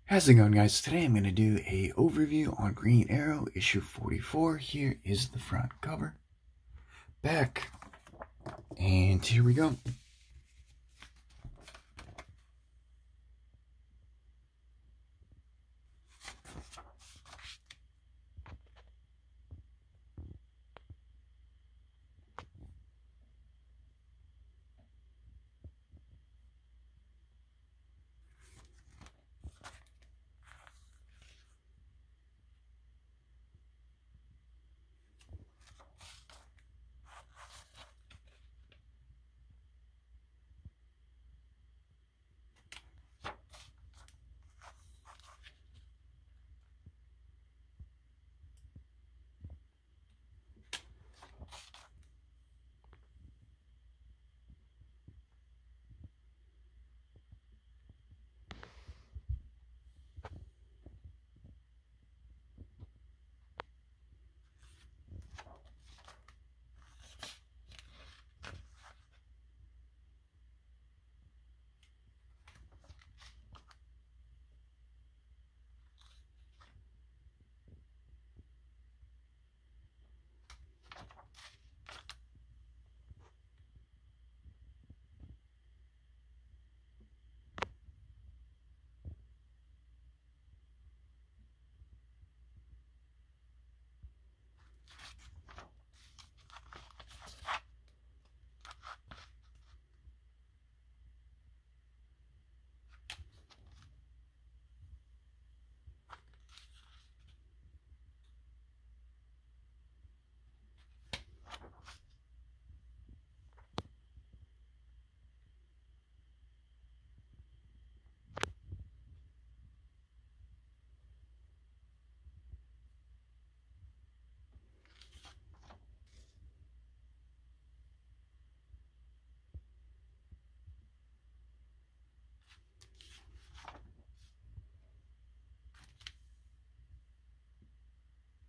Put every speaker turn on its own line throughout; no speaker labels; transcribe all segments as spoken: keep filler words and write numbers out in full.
How's it going, guys? Today I'm going to do a overview on Green Arrow issue forty-four. Here is the front cover, back, and here we go.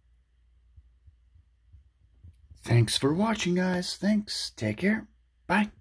Thanks for watching, guys. Thanks. Take care. Bye.